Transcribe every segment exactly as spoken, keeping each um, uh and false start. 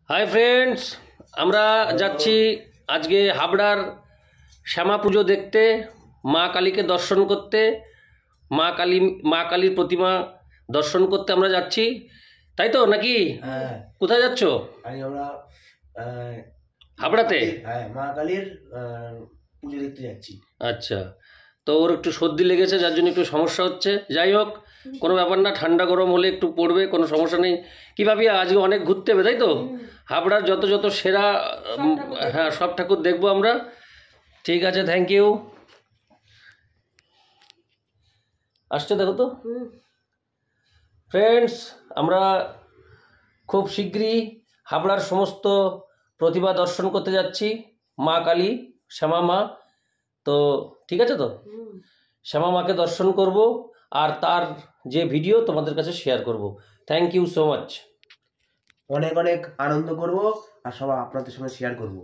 Hi friends আমরা যাচ্ছি আজকে হাবড়ার শ্যামা পুজো দেখতে, মা কালীকে দর্শন করতে, মা কালী মা কালীর প্রতিমা দর্শন করতে আমরা যাচ্ছি, তাই তো নাকি? হ্যাঁ। কোথায় যাচ্ছ? আমি আমরা হাবড়াতে। হ্যাঁ, মা কালীর পুজো দেখতে যাচ্ছি। আচ্ছা, তো ওর একটু সর্দি লেগেছে, যার জন্য একটু সমস্যা হচ্ছে। যাই হোক, কোনো ব্যাপার না, ঠান্ডা গরম হলে একটু পড়বে, কোনো সমস্যা নেই। কী ভাবি, আজকে অনেক ঘুরতে হবে, তাই তো? হাবড়ার যত যত সেরা, হ্যাঁ, সব ঠাকুর দেখবো আমরা। ঠিক আছে, থ্যাংক ইউ। আসছে দেখো তো ফ্রেন্ডস, আমরা খুব শীঘ্রই হাবড়ার সমস্ত প্রতিভা দর্শন করতে যাচ্ছি, মা কালী, শ্যামা মা। তো ঠিক আছে, তো শ্যামা মাকে দর্শন করব আর তার যে ভিডিও তোমাদের কাছে শেয়ার করব। Thank you so much. অনেক অনেক আনন্দ করব আর সবাই আপনাদের সঙ্গে শেয়ার করব।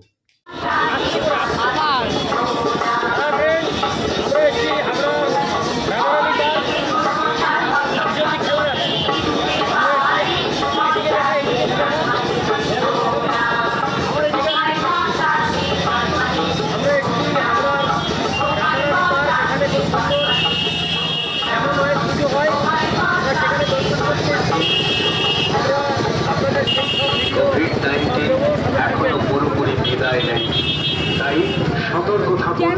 এখনো পুরোপুরি বিদায় নেই, তাই সতর্ক থাকুন।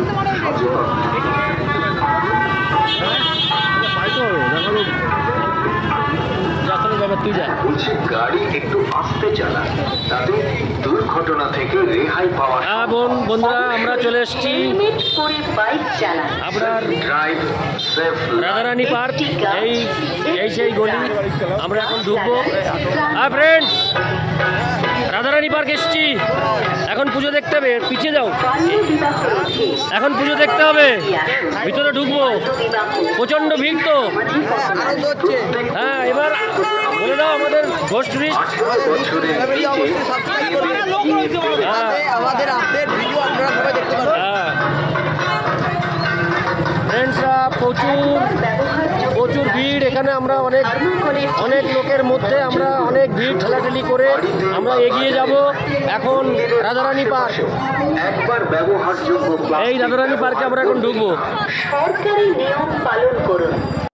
বলছি গাড়ি একটু আস্তে চালান, তাতে দুর্ঘটনা থেকে রেহাই পাওয়া। হ্যাঁ বোন বন্ধুরা, আমরা চলে এসেছি আপনার রাধারানী পার্ক। এই এই সেই গলি, আমরা এখন ঢুকবো। হ্যাঁ ফ্রেন্ডস, রাধারানী পার্ক এসেছি, এখন পুজো দেখতে হবে। পিছিয়ে যাও, এখন পুজো দেখতে হবে, ভিতরে ঢুকবো। প্রচন্ড ভিড় তো। হ্যাঁ, এবার বলে দাও আমাদের ঘোষ টুরিস্ট। হ্যাঁ ফ্রেন্ডসরা, প্রচুর প্রচুর ভিড় এখানে। আমরা অনেক অনেক লোকের মধ্যে আমরা অনেক ভিড় ঠেলাঠেলি করে আমরা এগিয়ে যাব এখন রাধারানী পার্ক। একবার ব্যবহারযোগ্য এই রাধারানী পার্কে আমরা এখন ঢুকবো। সরকারি নিয়ম পালন করুন।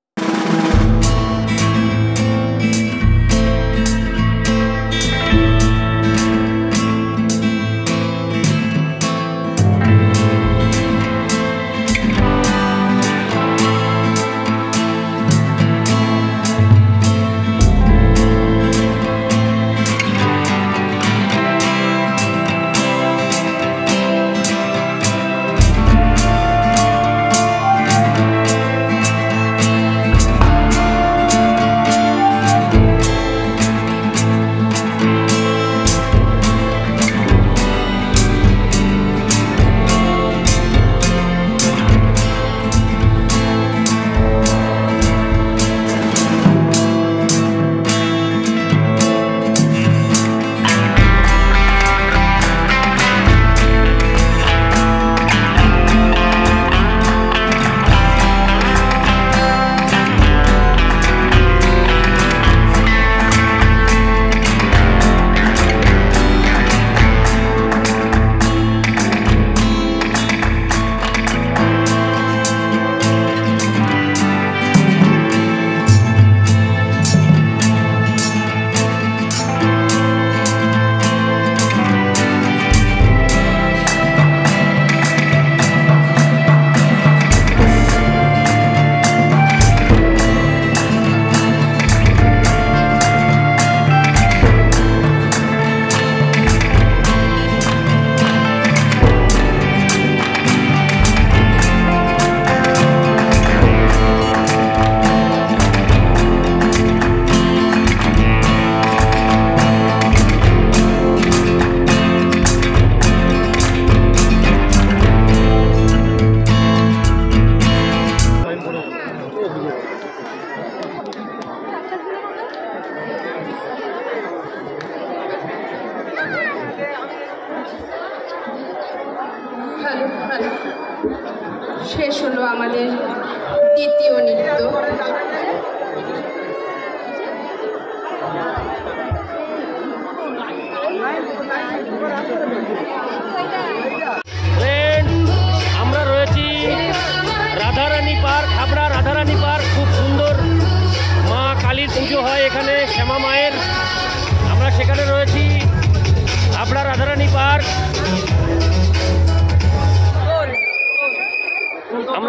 শেষ হলো আমাদের দ্বিতীয় নৃত্য।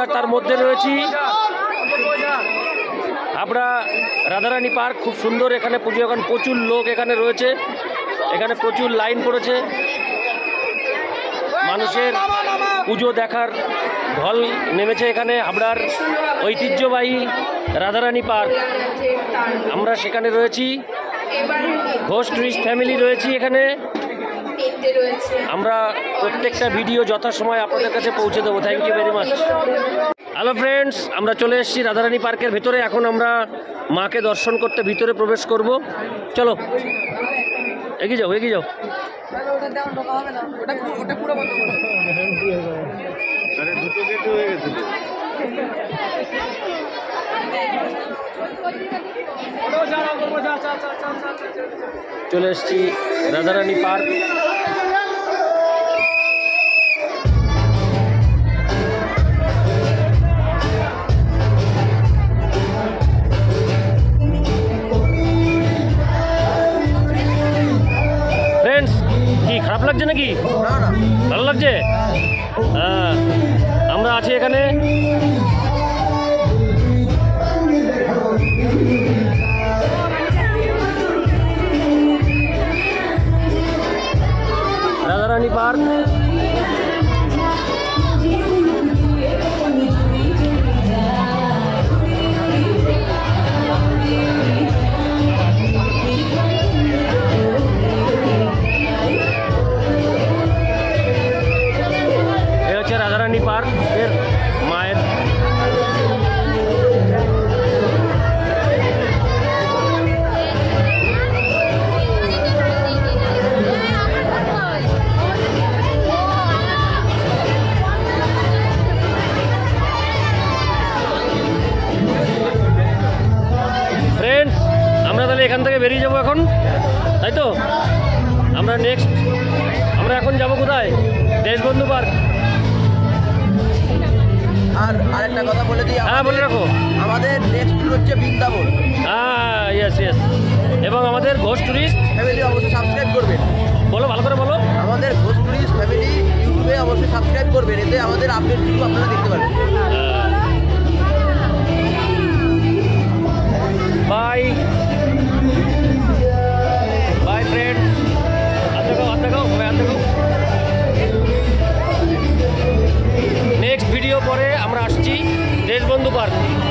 আমরা তার মধ্যে রয়েছি আমরা রাধারানী পার্ক, খুব সুন্দর এখানে পুজো। এখন প্রচুর লোক এখানে রয়েছে, এখানে প্রচুর লাইন পড়েছে, মানুষের পুজো দেখার ঢল নেমেছে এখানে। হাবড়ার ঐতিহ্যবাহী রাধারানী পার্ক, আমরা সেখানে রয়েছি। ঘোষ টুরিস্ট ফ্যামিলি রয়েছি এখানে। আমরা প্রত্যেকটা ভিডিও যথাসময় আপনাদের কাছে পৌঁছে দেবো। Thank you very much. Hello friends, আমরা চলে এসেছি রাধারানী পার্কের ভেতরে। এখন আমরা মাকে দর্শন করতে ভিতরে প্রবেশ করব। চলো এগিয়ে যাও, এগিয়ে যাও। চলে এসেছি রাধারানী পার্ক। ফ্রেন্ডস, কি খারাপ লাগছে নাকি? ভালো লাগছে? হ্যাঁ, আমরা আছি এখানে। রাধারানী পার্ক। এই হচ্ছে রাধারানী পার্ক এর মায়ের। ফ্রেন্ডস, আমরা তাহলে এখান থেকে বেরিয়ে যাবো এখন, তাই তো? আমরা নেক্সট আমরা এখন যাব কোথায়? দেশবন্ধু পার্ক। আর আরেকটা কথা বলে দিই, হ্যাঁ বলে রাখো। আমাদের নেক্সট হচ্ছে বৃন্দাবন। হ্যাঁ, ইয়েস ইয়েস। এবং আমাদের ঘোষ টুরিস্ট ফ্যামিলি অবশ্যই সাবস্ক্রাইব করবেন। বলো, ভালো করে বলো। আমাদের ঘোষ টুরিস্ট ফ্যামিলি ইউটিউবে অবশ্যই সাবস্ক্রাইব করবেন, এতে আমাদের আপডেটগুলো আপনারা দেখতে পারবেন। Bye bye friends. হাত দেখাও, হাত দেখাও, সবাই হাত দেখাও। নেক্সট ভিডিও পরে আমরা আসছি দেশবন্ধু পার্ক।